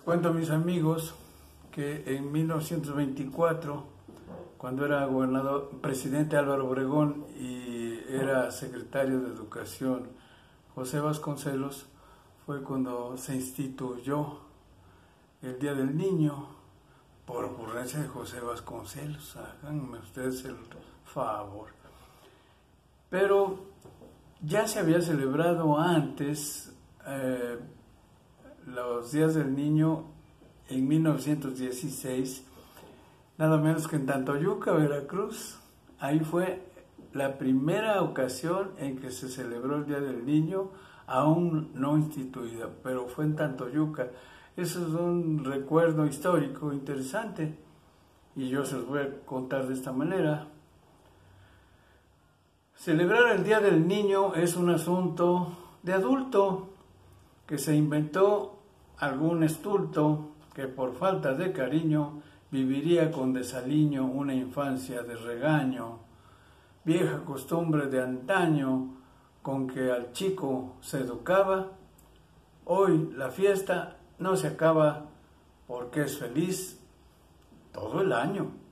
Cuento a mis amigos que en 1924, cuando era gobernador, presidente Álvaro Obregón y era secretario de Educación José Vasconcelos, fue cuando se instituyó el Día del Niño por ocurrencia de José Vasconcelos. Háganme ustedes el favor. Pero ya se había celebrado antes los días del niño en 1916, nada menos que en Tantoyuca, Veracruz. Ahí fue la primera ocasión en que se celebró el Día del Niño, aún no instituida, pero fue en Tantoyuca. Eso es un recuerdo histórico interesante y yo se los voy a contar de esta manera. Celebrar el Día del Niño es un asunto de adulto que se inventó algún estulto que por falta de cariño viviría con desaliño una infancia de regaño, vieja costumbre de antaño con que al chico se educaba. Hoy la fiesta no se acaba porque es feliz todo el año.